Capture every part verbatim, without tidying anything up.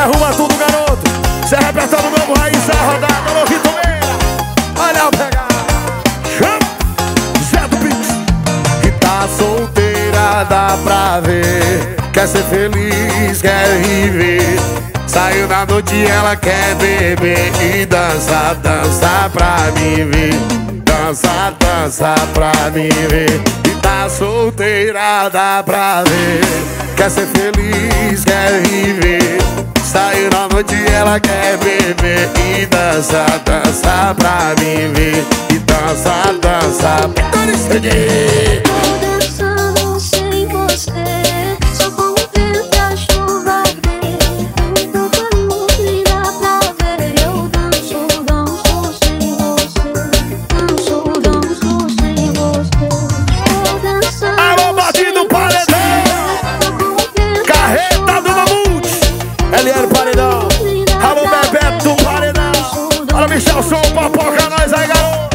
derruba tudo, garoto. Cê é repertório novo, raiz, é rodada. Alô, Vitor Meira. Olha o pegar. Chama. Zé do Pix. Que tá solteira, dá pra ver. Quer ser feliz, quer viver. Saiu na noite, ela quer beber e dança, dança pra mim ver. Dança, dança pra mim ver. E tá solteira, dá pra ver. Quer ser feliz, quer viver. Saiu na noite, ela quer beber e dança, dança pra mim ver. E dança, dança pra mim ver. Tô dançando sem você, só com o vento a chuva vem. Tô com a luz e dá pra ver. Eu danço, danço sem você. Danço, danço sem você. Tô dançando. Alô, batido paredão. Carreta do Mamute. L L Paredão. Alô, Bebeto Paredão. Olha, Michel Som, papoca nós aí, garoto.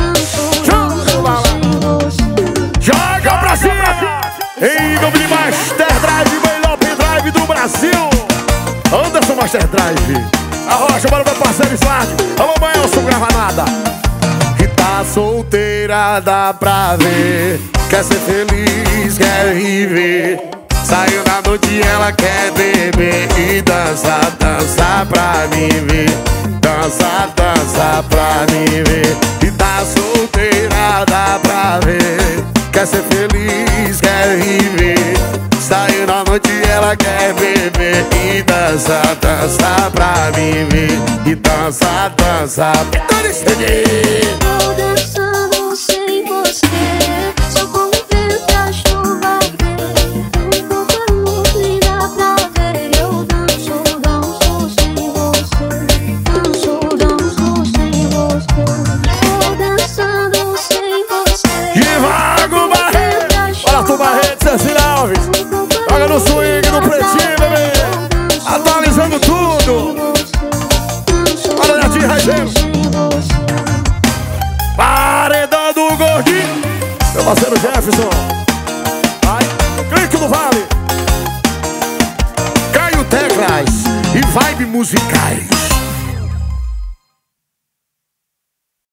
Joga pra cima. Em nome de Master Drive, melhor pendrive do Brasil. Anderson Master Drive. A Rocha, bora meu parceiro Slade. Alô, Maelson, grava nada. Que tá solteira, dá pra ver. Quer ser feliz, quer viver. Saiu na noite, ela quer beber e dança, dança pra mim ver. Dança, dança pra mim ver. E tá solteira, dá pra ver. Quer ser feliz, quer viver. Saiu na noite, ela quer beber e dança, dança pra mim ver. E dança, dança pra mim ver. Tô dançando sem você, só com o vento a chuva vem. Tô com a luz e dá pra ver. Eu danço, danço sem você. Danço, danço sem você. Tô dançando sem você. Divago Barreto. Olha tu Barreto, Cecília Alves. Joga no swing, no pretinho, bebê. Atualizando tudo. Olha a tia Raizeiro. Paredão do Gordinho. Meu parceiro Jefferson. Vai. Clique no Vale. Caio Teclas e Vibe Musicais.